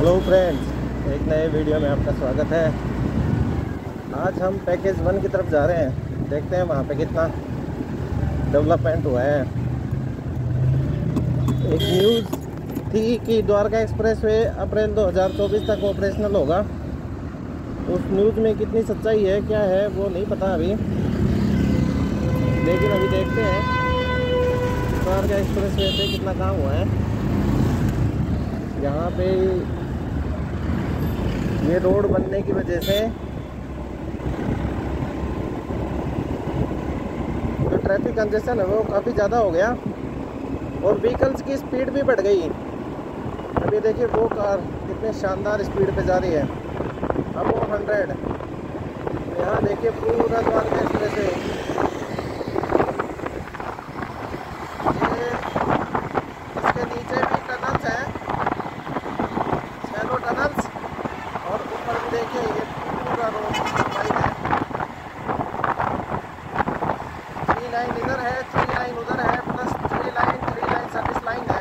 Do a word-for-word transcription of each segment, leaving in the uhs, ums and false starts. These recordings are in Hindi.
हेलो फ्रेंड्स, एक नए वीडियो में आपका स्वागत है। आज हम पैकेज वन की तरफ जा रहे हैं। देखते हैं वहाँ पे कितना डेवलपमेंट हुआ है। एक न्यूज़ थी कि द्वारका एक्सप्रेसवे अप्रैल दो हज़ार चौबीस तक ऑपरेशनल होगा। उस न्यूज़ में कितनी सच्चाई है, क्या है, वो नहीं पता अभी, लेकिन अभी देखते हैं द्वारका एक्सप्रेसवे पे कितना काम हुआ है। यहाँ पे ये रोड बनने की वजह से जो ट्रैफिक कंजेशन है वो काफ़ी ज़्यादा हो गया और व्हीकल्स की स्पीड भी बढ़ गई। अभी देखिए वो कार कितने शानदार स्पीड पे जा रही है, अब वो हंड्रेड। यहाँ देखिए पूरा द्वारका एक्सप्रेस है। ये इसके नीचे भी टनल्स हैं, शैलो टनल्स, और ऊपर भी देखिए ये पूरा रोड वाइड है। थ्री लाइन इधर है, थ्री लाइन उधर है, plus three line three line service line है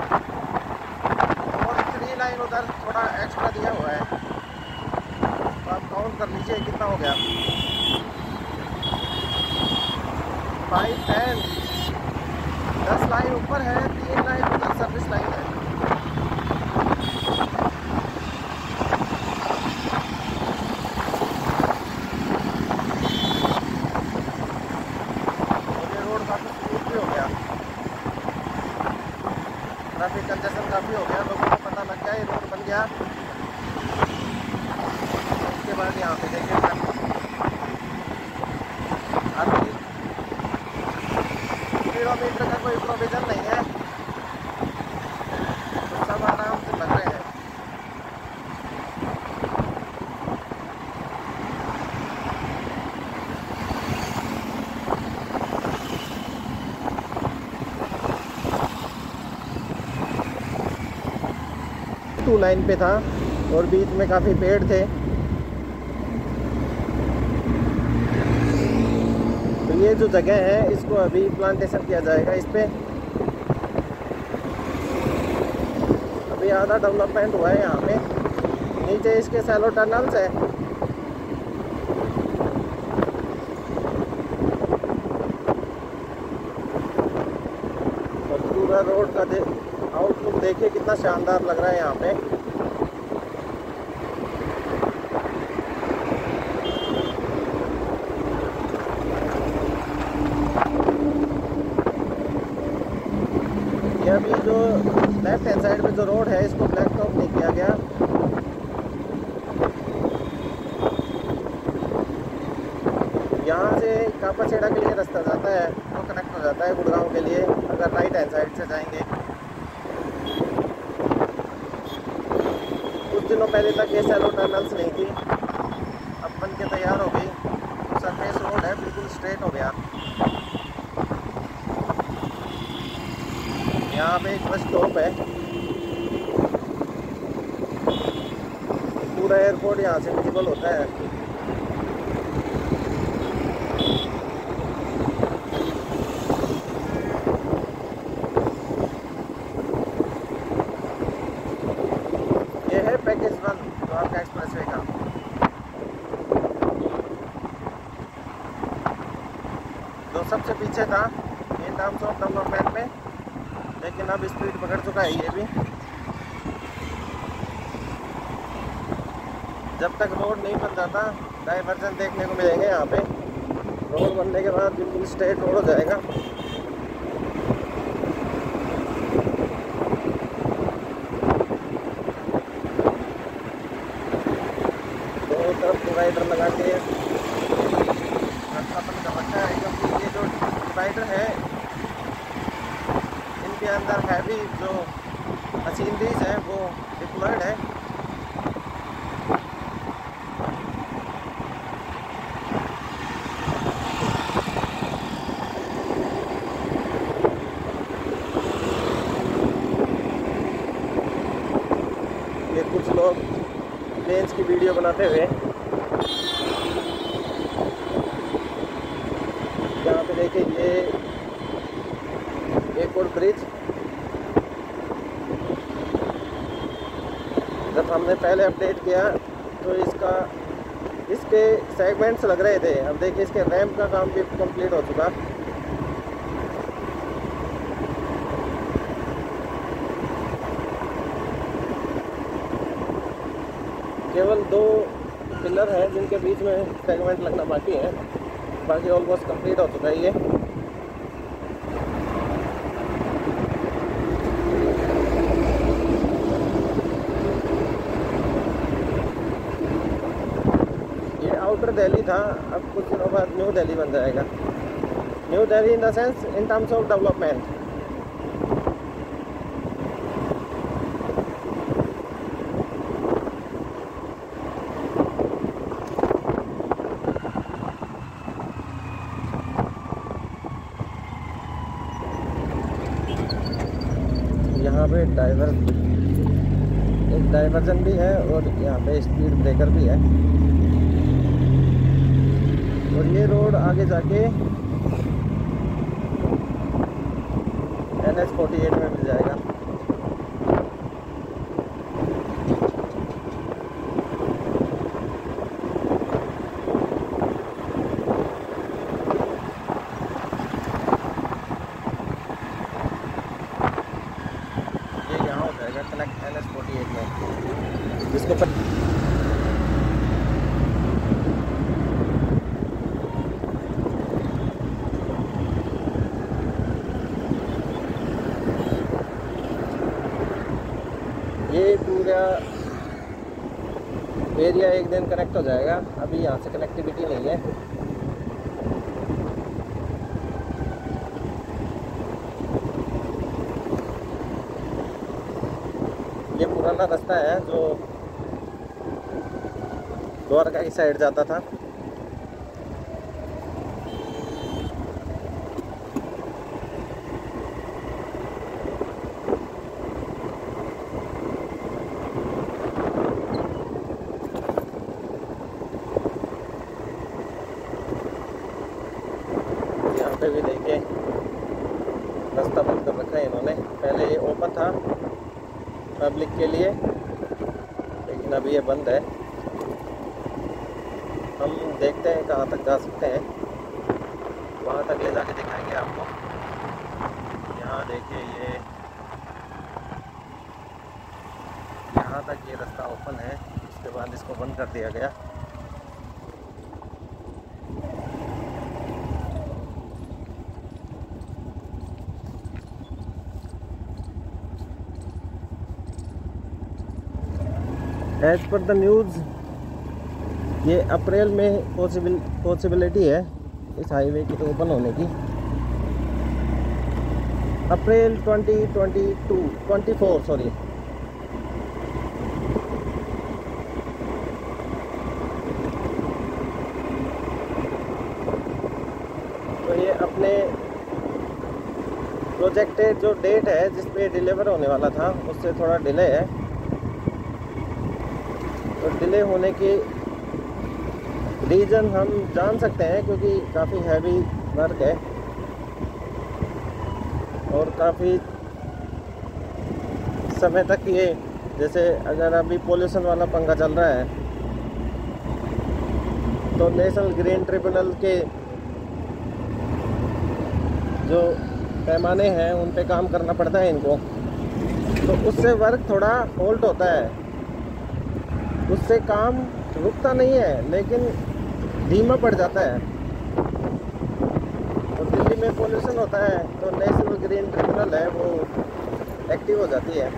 और थ्री लाइन उधर थोड़ा एक्स्ट्रा दिया हुआ है। तो आप काउंट कर लीजिए कितना हो गया। फाइव टेन दस लाइन ऊपर है, तीन लाइन उधर सर्विस लाइन है। ट्रैफिक कंजेशन काफ़ी हो गया, लोगों को पता लग गया ये रोड बन गया। उसके बाद यहाँ पे देखिए अभी किलोमीटर का कोई प्रोविज़न नहीं है, तो सब आराम से लग रहे हैं। टू लाइन पे था और बीच में काफ़ी पेड़ थे, तो ये जो जगह है इसको अभी प्लांटेशन किया जाएगा। इस पे अभी आधा डेवलपमेंट हुआ है। यहाँ पे नीचे इसके सैलो टनल्स है। और पूरा रोड का दे आउटलुक देखिए कितना शानदार लग रहा है यहाँ पे। ये अभी जो लेफ्ट हैंड साइड में जो रोड है इसको ब्लैक टॉप नहीं किया गया। यहाँ से कापासेड़ा के लिए रास्ता जाता है, वो कनेक्ट हो जाता है गुड़गांव के लिए, अगर राइट हैंड साइड से जाएंगे। कुछ दिनों पहले तक ये सैलो टनल्स नहीं थी, अब बन के तैयार हो गई। सरफेस रोड है, बिल्कुल स्ट्रेट हो गया। यहाँ पे एक बस स्टॉप है, पूरा एयरपोर्ट यहाँ से विजिबल होता है। ये है पैकेज वन द्वारका एक्सप्रेसवे का। जो सबसे पीछे था इन टर्म्स ऑफ डेवलपमेंट में, लेकिन अब स्पीड पकड़ चुका है ये भी। जब तक रोड नहीं बन जाता डाइवर्जन देखने को मिलेंगे। यहाँ पे रोड बनने के बाद बिल्कुल स्ट्रेट रोड हो जाएगा। दोनों तरफ डिवाइडर लगा के स्थापन कर रखा है, क्योंकि ये जो डिवाइडर है इनके अंदर हैवी जो मशीनरीज है वो डिप्लॉयड है। ये कुछ लोग प्लेन्स की वीडियो बनाते हुए, यहाँ पे देखिए ये एक और ब्रिज जब हमने पहले अपडेट किया तो इसका इसके सेगमेंट्स लग रहे थे। अब देखिए इसके रैम्प का काम भी कंप्लीट हो चुका। केवल दो पिलर हैं जिनके बीच में सेगमेंट लगना बाकी है, बाकी ऑलमोस्ट कंप्लीट हो चुका है ये। ये आउटर दिल्ली था, अब कुछ दिनों बाद न्यू दिल्ली बन जाएगा। New Delhi in the sense in terms of development. यहाँ पे डाइवर एक डाइवर्जन भी है और यहाँ पे स्पीड ब्रेकर भी है, और ये रोड आगे जाके एन एच फोर्टी एट में मिल जाएगा। Connect N H forty eight में, जिसको पर ये पूरा एरिया एक दिन कनेक्ट हो जाएगा। अभी यहाँ से कनेक्टिविटी नहीं है। ये पुराना रास्ता है जो द्वारका की साइड जाता था। यहाँ पे भी देखिए रास्ता बंद कर रखा है इन्होंने। पहले ये ओपन था पब्लिक के लिए, लेकिन अभी ये बंद है। हम देखते हैं कहाँ तक जा सकते हैं, वहाँ तक ले जाके दिखाएंगे आपको। यहाँ देखिए ये यहाँ तक ये रास्ता ओपन है, उसके बाद इसको बंद कर दिया गया। एज पर द न्यूज़ ये अप्रैल में पॉसिबल पॉसिबिलिटी है इस हाईवे के ओपन होने की। April twenty twenty two twenty four sorry. तो ये अपने प्रोजेक्टेड जो डेट है जिस पे डिलीवर होने वाला था उससे थोड़ा डिले है। तो डिले होने की रीज़न हम जान सकते हैं, क्योंकि काफ़ी हैवी वर्क है और काफ़ी समय तक ये, जैसे अगर अभी पोल्यूशन वाला पंगा चल रहा है तो नेशनल ग्रीन ट्रिब्यूनल के जो पैमाने हैं उन पे काम करना पड़ता है इनको, तो उससे वर्क थोड़ा होल्ड होता है। उससे काम रुकता नहीं है लेकिन धीमा पड़ जाता है। तो दिल्ली में पोल्यूशन होता है तो नेशनल ग्रीन ट्रिब्यूनल है वो एक्टिव हो जाती है।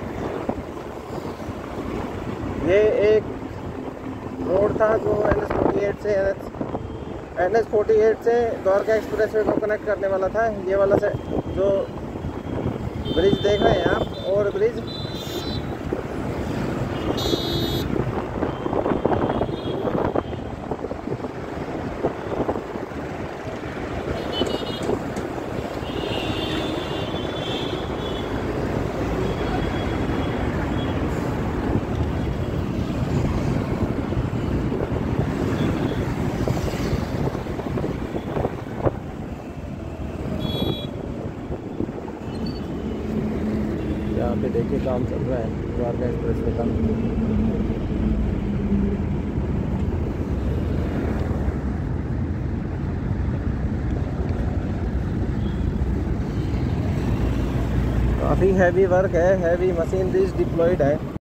ये एक रोड था जो एन एच फोर्टी एट से एन एच फोर्टी एट से द्वारका एक्सप्रेसवे को कनेक्ट करने वाला था। ये वाला से जो ब्रिज देख रहे हैं आप, और ब्रिज यहाँ पे देखिए काम चल रहा है द्वारका एक्सप्रेसवे का। काफ़ी हैवी वर्क है, हैवी मशीनरीज डिप्लॉयड है।